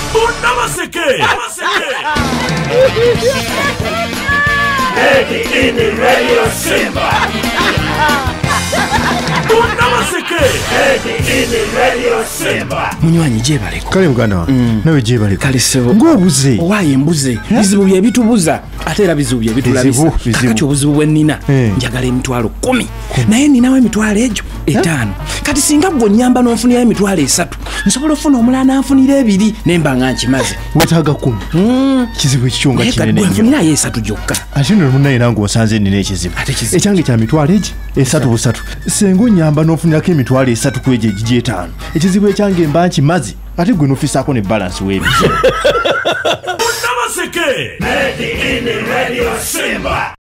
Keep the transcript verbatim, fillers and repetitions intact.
Bonna Baseke Radio Simba. Bonna Baseke Radio Simba. Munywanyi jebaleko. Kale muganda mm. nawe jebaleko. Kale sebo. Ngobuze. Waye mbuze. Bizibu bye bitubuza. Ate era bizibu bye bitulabisa. Kakati obuzibu bwenina. Hey. Njagala emitwalo kumi. Naye ninawe emitwalo ejo etaano. Kati singa gwo nyamba n'onfunira emitwalo esatu. Nsobola ofuna omulala n'anfunira ebiri nemba nga nkimaze. Wetaaga kumi. Mm. Kizibu ekikyonga kinene nnyo. Nfunira ye esatu gyokka. Ate nno munaye nange osanze nnina ekizibu. Ekyange kya mitwalo egi esatu busatu. Sengo nyamba n'ofunirako emitwalo esatu ku egyo egigye etaano. Ekizibu ekyange mba nkimaze. Ate gwe n'ofisaako ne balance w'ebizibu. Bonna Baseke Radio Simba.